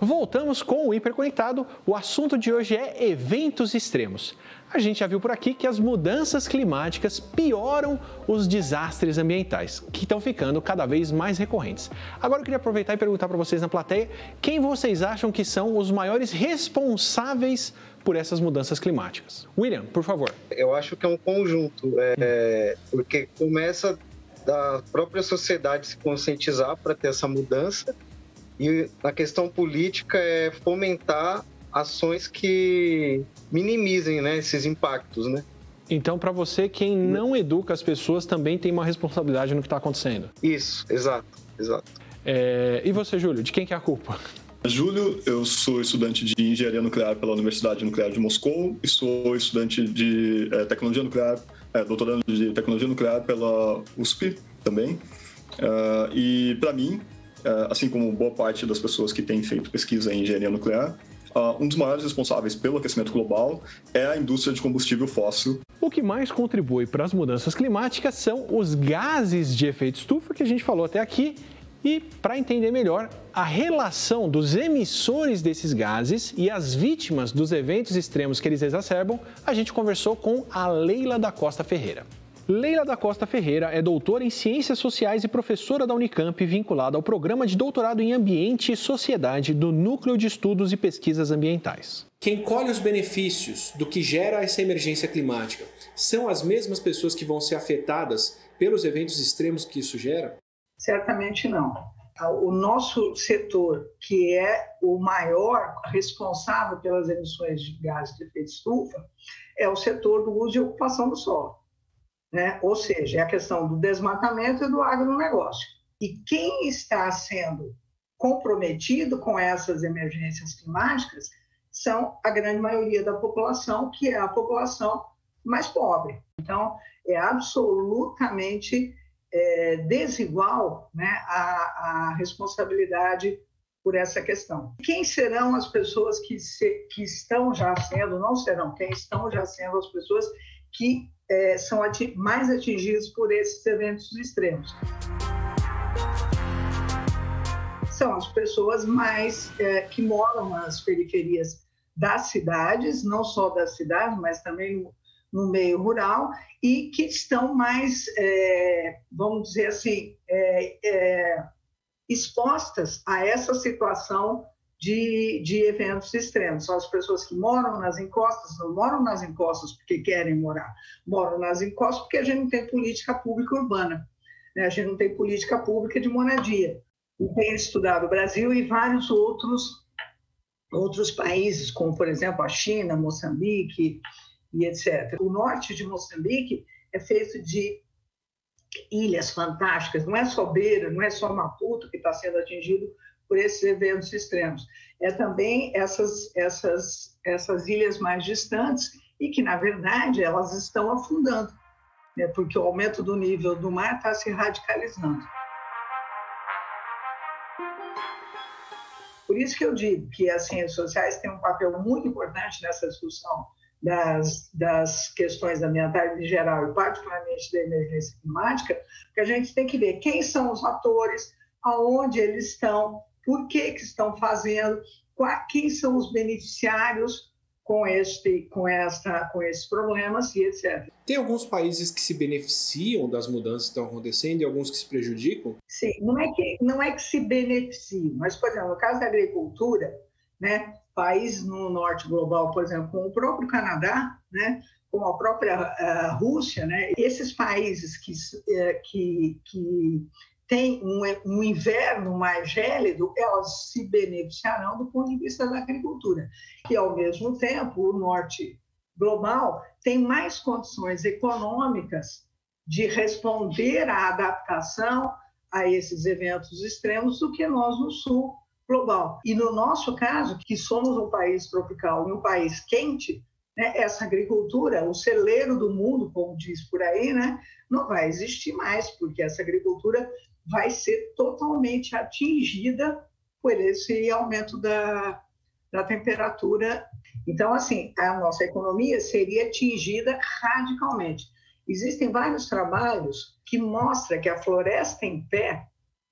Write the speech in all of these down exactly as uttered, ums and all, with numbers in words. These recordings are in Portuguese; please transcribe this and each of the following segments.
Voltamos com o Hiperconectado. O assunto de hoje é eventos extremos. A gente já viu por aqui que as mudanças climáticas pioram os desastres ambientais, que estão ficando cada vez mais recorrentes. Agora eu queria aproveitar e perguntar para vocês na plateia, quem vocês acham que são os maiores responsáveis por essas mudanças climáticas? William, por favor. Eu acho que é um conjunto, é, porque começa da própria sociedade se conscientizar para ter essa mudança, e a questão política é fomentar ações que minimizem, né, esses impactos, né? Então, para você, quem não educa as pessoas também tem uma responsabilidade no que está acontecendo. Isso, exato, exato. É... E você, Júlio, de quem que é a culpa? Júlio, eu sou estudante de Engenharia Nuclear pela Universidade Nuclear de Moscou e sou estudante de é, Tecnologia Nuclear, é, doutorando de Tecnologia Nuclear pela U S P também. Uh, e, para mim, uh, assim como boa parte das pessoas que têm feito pesquisa em Engenharia Nuclear, Uh, um dos maiores responsáveis pelo aquecimento global é a indústria de combustível fóssil. O que mais contribui para as mudanças climáticas são os gases de efeito estufa, que a gente falou até aqui. E, para entender melhor a relação dos emissores desses gases e as vítimas dos eventos extremos que eles exacerbam, a gente conversou com a Leila da Costa Ferreira. Leila da Costa Ferreira é doutora em Ciências Sociais e professora da Unicamp, vinculada ao Programa de Doutorado em Ambiente e Sociedade do Núcleo de Estudos e Pesquisas Ambientais. Quem colhe os benefícios do que gera essa emergência climática são as mesmas pessoas que vão ser afetadas pelos eventos extremos que isso gera? Certamente não. O nosso setor, que é o maior responsável pelas emissões de gases de efeito estufa, é o setor do uso e ocupação do solo. Né? Ou seja, é a questão do desmatamento e do agronegócio. E quem está sendo comprometido com essas emergências climáticas são a grande maioria da população, que é a população mais pobre. Então, é absolutamente é, desigual, né, a, a responsabilidade por essa questão. Quem serão as pessoas que, se, que estão já sendo, não serão, quem estão já sendo as pessoas que É, são ati- mais atingidos por esses eventos extremos? São as pessoas mais é, que moram nas periferias das cidades, não só das cidades, mas também no, no meio rural, e que estão mais, é, vamos dizer assim, é, é, expostas a essa situação De, de eventos extremos. São as pessoas que moram nas encostas, não moram nas encostas porque querem morar, moram nas encostas porque a gente não tem política pública urbana, né? A gente não tem política pública de moradia. E tem estudado o Brasil e vários outros, outros países, como, por exemplo, a China, Moçambique e etcétera. O norte de Moçambique é feito de ilhas fantásticas, não é só Beira, não é só Maputo que está sendo atingido por esses eventos extremos. É também essas, essas, essas ilhas mais distantes e que, na verdade, elas estão afundando, né? Porque o aumento do nível do mar está se radicalizando. Por isso que eu digo que as ciências sociais têm um papel muito importante nessa discussão das, das questões ambientais em geral e particularmente da emergência climática, porque a gente tem que ver quem são os atores, aonde eles estão, por que que estão fazendo, quem são os beneficiários com, este, com, esta, com esses problemas e etcétera. Tem alguns países que se beneficiam das mudanças que estão acontecendo e alguns que se prejudicam? Sim, não é que, não é que se beneficiam, mas, por exemplo, no caso da agricultura, né, países no norte global, por exemplo, como o próprio Canadá, né, como a própria a Rússia, né, esses países que, que, que tem um, um inverno mais gélido, elas se beneficiarão do ponto de vista da agricultura. E, ao mesmo tempo, o norte global tem mais condições econômicas de responder à adaptação a esses eventos extremos do que nós no sul global. E, no nosso caso, que somos um país tropical e um país quente, né, essa agricultura, o celeiro do mundo, como diz por aí, né, não vai existir mais, porque essa agricultura vai ser totalmente atingida por esse aumento da, da temperatura. Então, assim, a nossa economia seria atingida radicalmente. Existem vários trabalhos que mostram que a floresta em pé,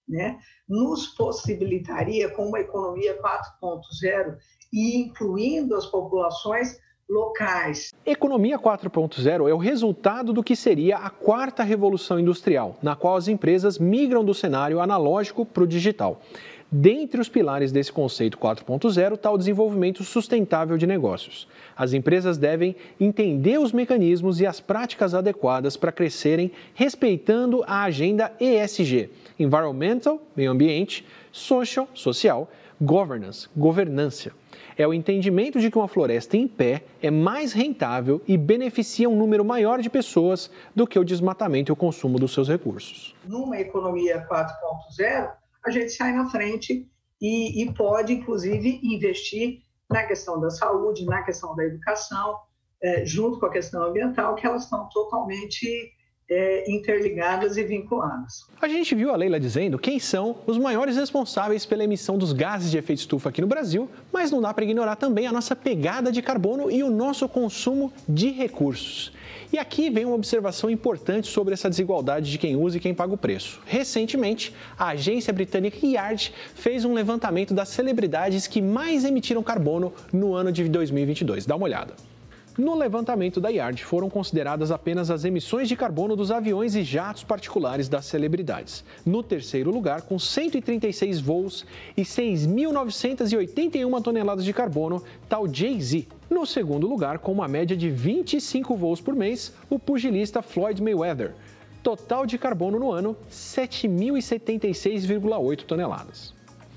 né, nos possibilitaria, com uma economia quatro ponto zero e incluindo as populações locais. Economia quatro ponto zero é o resultado do que seria a quarta revolução industrial, na qual as empresas migram do cenário analógico para o digital. Dentre os pilares desse conceito quatro ponto zero está o desenvolvimento sustentável de negócios. As empresas devem entender os mecanismos e as práticas adequadas para crescerem respeitando a agenda E S G, Environmental, meio ambiente, Social, social, Governance, governança. É o entendimento de que uma floresta em pé é mais rentável e beneficia um número maior de pessoas do que o desmatamento e o consumo dos seus recursos. Numa economia quatro ponto zero, a gente sai na frente e, e pode, inclusive, investir na questão da saúde, na questão da educação, é, junto com a questão ambiental, que elas estão totalmente é, interligadas e vinculadas. A gente viu a Leila dizendo quem são os maiores responsáveis pela emissão dos gases de efeito estufa aqui no Brasil, mas não dá para ignorar também a nossa pegada de carbono e o nosso consumo de recursos. E aqui vem uma observação importante sobre essa desigualdade de quem usa e quem paga o preço. Recentemente, a agência britânica Yard fez um levantamento das celebridades que mais emitiram carbono no ano de dois mil e vinte e dois. Dá uma olhada. No levantamento da Yard, foram consideradas apenas as emissões de carbono dos aviões e jatos particulares das celebridades. No terceiro lugar, com cento e trinta e seis voos e seis mil novecentas e oitenta e uma toneladas de carbono, está o Jay-Z. No segundo lugar, com uma média de vinte e cinco voos por mês, o pugilista Floyd Mayweather. Total de carbono no ano, sete mil e setenta e seis vírgula oito toneladas.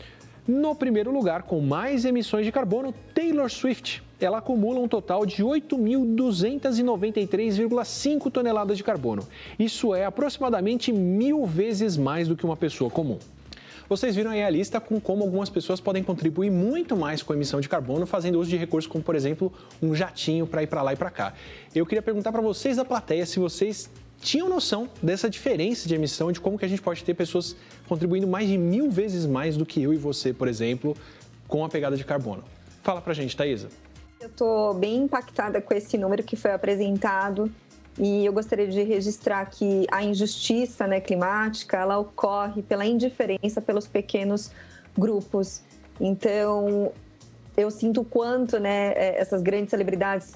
No primeiro lugar, com mais emissões de carbono, Taylor Swift. Ela acumula um total de oito mil duzentas e noventa e três vírgula cinco toneladas de carbono. Isso é aproximadamente mil vezes mais do que uma pessoa comum. Vocês viram aí a lista com como algumas pessoas podem contribuir muito mais com a emissão de carbono fazendo uso de recursos como, por exemplo, um jatinho para ir para lá e para cá. Eu queria perguntar para vocês da plateia se vocês tinham noção dessa diferença de emissão, de como que a gente pode ter pessoas contribuindo mais de mil vezes mais do que eu e você, por exemplo, com a pegada de carbono. Fala pra gente, Thaisa. Eu estou bem impactada com esse número que foi apresentado e eu gostaria de registrar que a injustiça, né, climática, ela ocorre pela indiferença pelos pequenos grupos. Então, eu sinto o quanto, né, essas grandes celebridades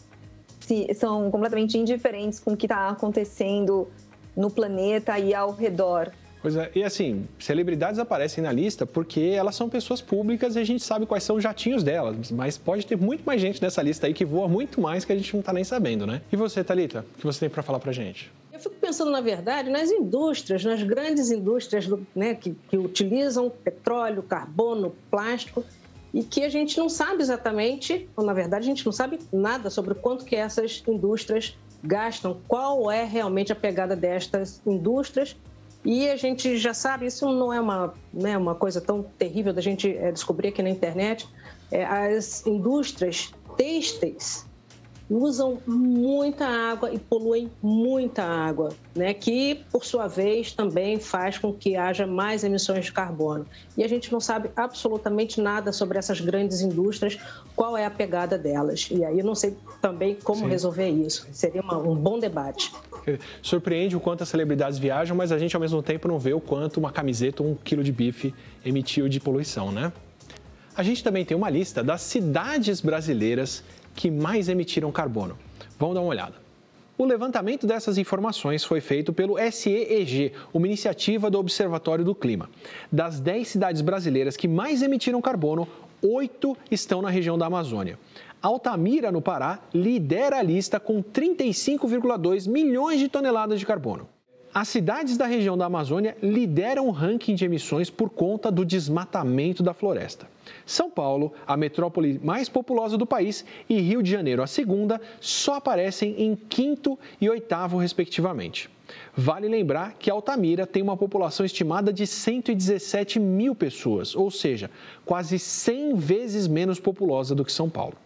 são completamente indiferentes com o que está acontecendo no planeta e ao redor. Pois é, e assim, celebridades aparecem na lista porque elas são pessoas públicas e a gente sabe quais são os jatinhos delas, mas pode ter muito mais gente nessa lista aí que voa muito mais que a gente não está nem sabendo, né? E você, Thalita, o que você tem para falar pra gente? Eu fico pensando, na verdade, nas indústrias, nas grandes indústrias, né, que, que utilizam petróleo, carbono, plástico, e que a gente não sabe exatamente, ou na verdade a gente não sabe nada sobre o quanto que essas indústrias gastam, qual é realmente a pegada destas indústrias. E a gente já sabe, isso não é uma, né, uma coisa tão terrível da gente é, descobrir aqui na internet, é, as indústrias têxteis usam muita água e poluem muita água, né? Que, por sua vez, também faz com que haja mais emissões de carbono. E a gente não sabe absolutamente nada sobre essas grandes indústrias, qual é a pegada delas. E aí eu não sei também como Sim. resolver isso. Seria uma, um bom debate. Surpreende o quanto as celebridades viajam, mas a gente, ao mesmo tempo, não vê o quanto uma camiseta ou um quilo de bife emitiu de poluição, né? A gente também tem uma lista das cidades brasileiras que mais emitiram carbono. Vamos dar uma olhada. O levantamento dessas informações foi feito pelo S E E G, uma iniciativa do Observatório do Clima. Das dez cidades brasileiras que mais emitiram carbono, oito estão na região da Amazônia. Altamira, no Pará, lidera a lista com trinta e cinco vírgula dois milhões de toneladas de carbono. As cidades da região da Amazônia lideram o ranking de emissões por conta do desmatamento da floresta. São Paulo, a metrópole mais populosa do país, e Rio de Janeiro, a segunda, só aparecem em quinto e oitavo, respectivamente. Vale lembrar que Altamira tem uma população estimada de cento e dezessete mil pessoas, ou seja, quase cem vezes menos populosa do que São Paulo.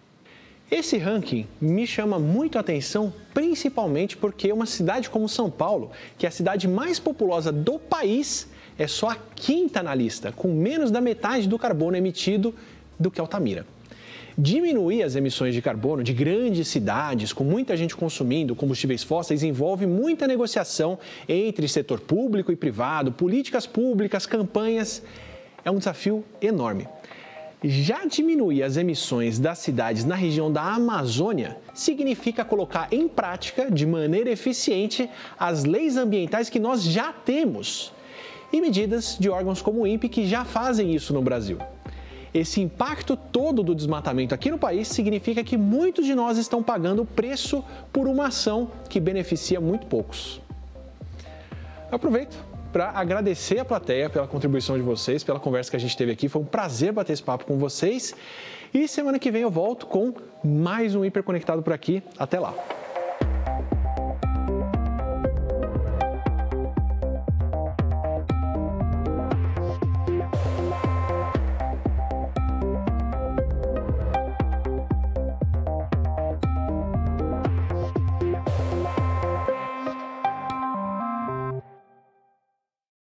Esse ranking me chama muito a atenção, principalmente porque uma cidade como São Paulo, que é a cidade mais populosa do país, é só a quinta na lista, com menos da metade do carbono emitido do que Altamira. Diminuir as emissões de carbono de grandes cidades, com muita gente consumindo combustíveis fósseis, envolve muita negociação entre setor público e privado, políticas públicas, campanhas. É um desafio enorme. Já diminuir as emissões das cidades na região da Amazônia significa colocar em prática, de maneira eficiente, as leis ambientais que nós já temos e medidas de órgãos como o INPE que já fazem isso no Brasil. Esse impacto todo do desmatamento aqui no país significa que muitos de nós estão pagando o preço por uma ação que beneficia muito poucos. Aproveito para agradecer a plateia pela contribuição de vocês, pela conversa que a gente teve aqui. Foi um prazer bater esse papo com vocês. E semana que vem eu volto com mais um Hiperconectado por aqui. Até lá!